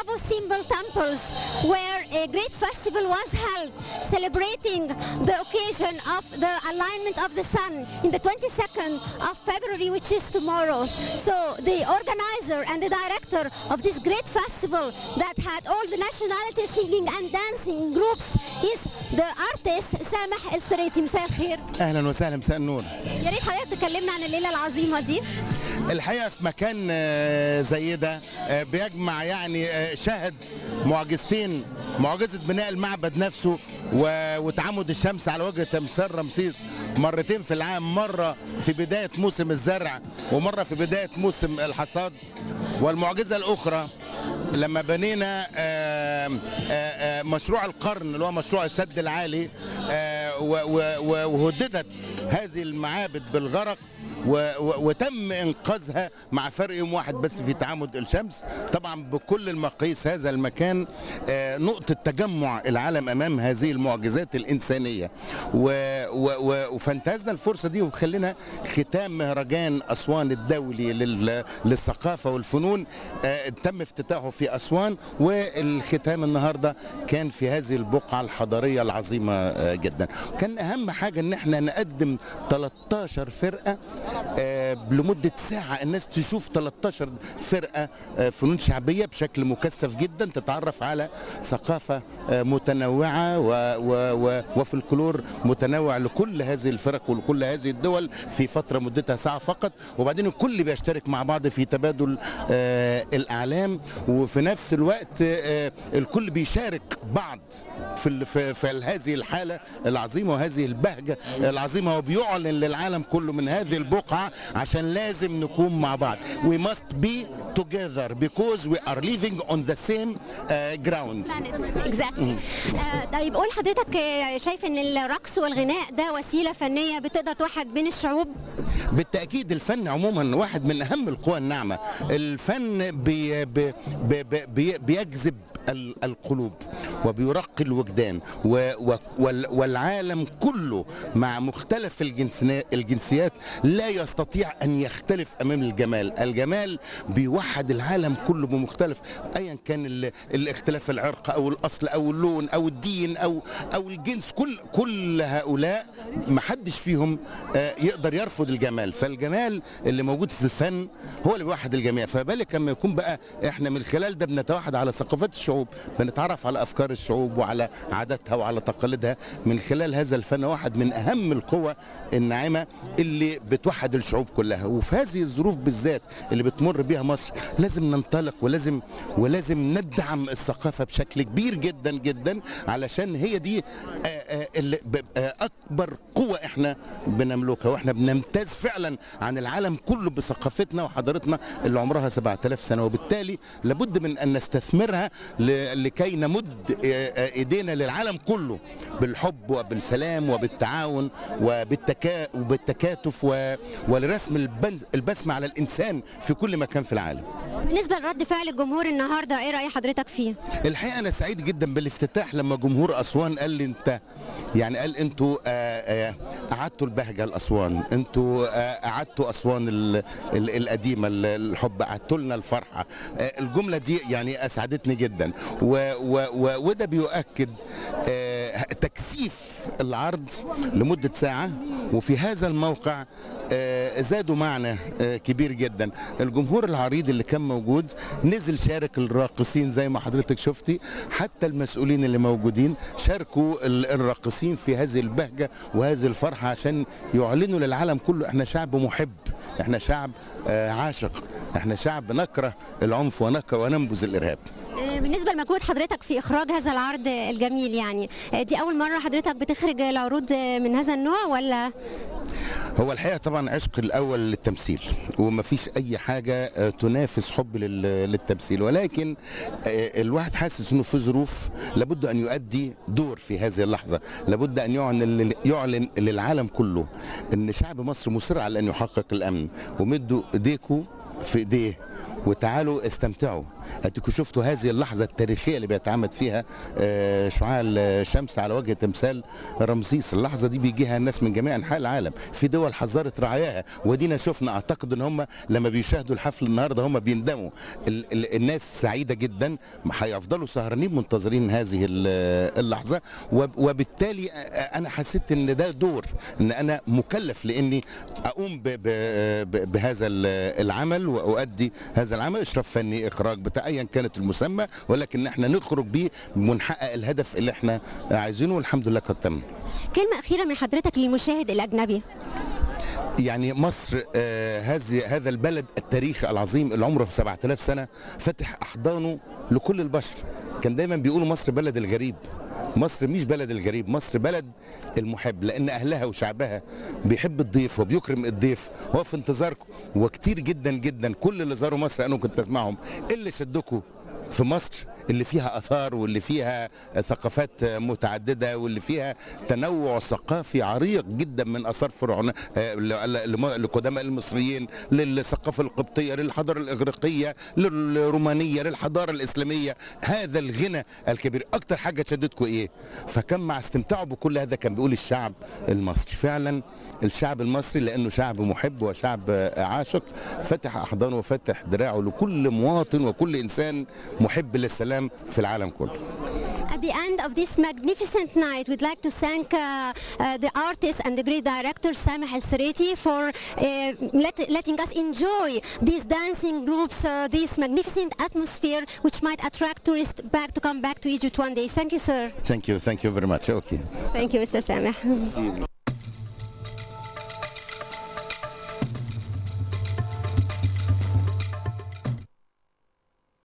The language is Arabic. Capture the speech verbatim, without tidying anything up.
Savo symbol temples, where a great festival was held celebrating the occasion of the alignment of the sun in the twenty-second of February, which is tomorrow. So the organizer and the director of this great festival that had all the nationalities singing and dancing groups is the artist سامح السريتي. مساء الخير. اهلا وسهلا، مساء النور. يا ريت حضرتك تكلمنا عن الليله العظيمه دي. الحقيقه في مكان زي ده بيجمع يعني شاهد معجزتين، معجزه بناء المعبد نفسه وتعامد الشمس على وجه تمثال رمسيس مرتين في العام، مره في بدايه موسم الزرع ومره في بدايه موسم الحصاد. والمعجزه الاخرى لما بنينا مشروع القرن اللي هو مشروع السد العالي وهددت هذه المعابد بالغرق وتم انقاذها مع فرق يوم واحد بس في تعامد الشمس. طبعا بكل المقاييس هذا المكان نقطة تجمع العالم امام هذه المعجزات الانسانية، وفانتهزنا الفرصة دي وخلينا ختام مهرجان اسوان الدولي للثقافة والفنون تم افتتاحه في اسوان، والختام النهارده كان في هذه البقعة الحضارية العظيمة جدا. كان اهم حاجة ان احنا نقدم ثلاثة عشر فرقة آه لمدة ساعة، الناس تشوف ثلاثة عشر فرقة آه فنون شعبية بشكل مكثف جدا، تتعرف على ثقافة آه متنوعة وفلكلور متنوع لكل هذه الفرق ولكل هذه الدول في فترة مدتها ساعة فقط، وبعدين الكل بيشترك مع بعض في تبادل آه الأعلام، وفي نفس الوقت آه الكل بيشارك بعض في, في, في هذه الحالة العظيمة وهذه البهجة العظيمة، وبيعلن للعالم كله من هذه البقعة عشان لازم نكون مع بعض. We must be together because we are living on the same uh, ground. Exactly. uh, طيب قول حضرتك شايف ان الرقص والغناء ده وسيلة فنية بتقدر توحد بين الشعوب؟ بالتأكيد الفن عموما واحد من أهم القوى الناعمة. الفن بي بي بي بي بيجذب القلوب وبيرقي الوجدان، والعالم كله مع مختلف الجنسيات لا يستطيع أن يختلف أمام الجمال. الجمال بيوحد العالم كله بمختلف أيا كان الاختلاف، العرق أو الأصل أو اللون أو الدين أو أو الجنس، كل كل هؤلاء محدش فيهم يقدر يرفض الجمال. فالجمال اللي موجود في الفن هو اللي بيوحد الجميع، فبالك لما يكون بقى احنا من خلال ده بنتوحد على ثقافات الشعوب، بنتعرف على افكار الشعوب وعلى عاداتها وعلى تقاليدها من خلال هذا الفن. واحد من اهم القوى الناعمه اللي بتوحد الشعوب كلها، وفي هذه الظروف بالذات اللي بتمر بيها مصر لازم ننطلق ولازم ولازم ندعم الثقافه بشكل كبير جدا جدا، علشان هي دي اللي اكبر قوه احنا بنملكها، واحنا بنمتاز فعلا عن العالم كله بثقافتنا وحضارتنا اللي عمرها سبعة آلاف سنه، وبالتالي لابد من ان نستثمرها لكي نمد ايدينا للعالم كله بالحب وبالسلام وبالتعاون وبالتكا وبالتكاتف ولرسم البسمه على الانسان في كل مكان في العالم. بالنسبه لرد فعل الجمهور النهارده ايه راي حضرتك فيه؟ الحقيقه انا سعيد جدا بالافتتاح لما جمهور اسوان قال لي انت يعني قال انتوا اعدتوا البهجه لاسوان، انتوا اعدتوا اسوان القديمه الحب، اعدتوا لنا الفرحه. الجمله دي يعني اسعدتني جدا، وده بيؤكد تكثيف العرض لمده ساعه، وفي هذا الموقع زادوا معنى كبير جدا. الجمهور العريض اللي كان موجود نزل شارك الراقصين زي ما حضرتك شفتي، حتى المسؤولين اللي موجودين شاركوا الراقصين في هذه البهجة وهذه الفرحة عشان يعلنوا للعالم كله احنا شعب محب، احنا شعب عاشق، احنا شعب نكره العنف ونكره وننبذ الإرهاب. بالنسبة لمجهود حضرتك في إخراج هذا العرض الجميل، يعني دي أول مرة حضرتك بتخرج العروض من هذا النوع ولا؟ هو الحقيقة طبعا عشق الأول للتمثيل، ومفيش أي حاجة تنافس حب للتمثيل، ولكن الواحد حاسس إنه في ظروف لابد أن يؤدي دور في هذه اللحظة، لابد أن يعلن يعلن للعالم كله إن شعب مصر مصر على أن يحقق الأمن، ومدوا إيديكم في إيديه وتعالوا استمتعوا. اديكم شفتوا هذه اللحظه التاريخيه اللي بيتعمد فيها آه، شعاع الشمس على وجه تمثال رمسيس. اللحظه دي بيجيها الناس من جميع انحاء العالم، في دول حذرت رعاياها، ودينا شفنا. اعتقد ان هم لما بيشاهدوا الحفل النهارده هم بيندموا. ال ال الناس سعيده جدا، هيفضلوا سهرانين منتظرين هذه اللحظه، وبالتالي انا حسيت ان ده دور، ان انا مكلف لاني اقوم ب ب بهذا العمل واؤدي هذا العمل، اشراف فني، اخراج، بتاع ايا كانت المسمى، ولكن احنا نخرج بيه ونحقق الهدف اللي احنا عايزينه، والحمد لله قد تم. كلمه اخيره من حضرتك للمشاهد الاجنبي. يعني مصر آه هذه هذا البلد التاريخي العظيم اللي عمره سبعة آلاف سنه فتح احضانه لكل البشر. كان دايما بيقولوا مصر بلد الغريب. مصر مش بلد الغريب، مصر بلد المحب، لان اهلها وشعبها بيحب الضيف وبيكرم الضيف. هو في انتظاركم، وكتير جدا جدا كل اللي زاروا مصر انا كنت اسمعهم ايه اللي شدكم في مصر، اللي فيها اثار واللي فيها ثقافات متعدده واللي فيها تنوع ثقافي عريق جدا من اثار فرعون لقدماء المصريين، للثقافه القبطيه، للحضاره الاغريقيه، للرومانيه، للحضاره الاسلاميه. هذا الغنى الكبير اكتر حاجه شدتكم ايه؟ فكان مع استمتاعه بكل هذا كان بيقول الشعب المصري. فعلا الشعب المصري لانه شعب محب وشعب عاشق فتح احضانه وفتح دراعه لكل مواطن وكل انسان محب للسلام في العالم كله. At the end of this magnificent night, we'd like to thank uh, uh, the artist and the great director Sameh El-Sereti for uh, let, letting us enjoy these dancing groups, uh, this magnificent atmosphere which might attract tourists back to come back to Egypt one day. Thank you, sir. Thank you, thank you very much. Okay. Thank you, Mister Sameh.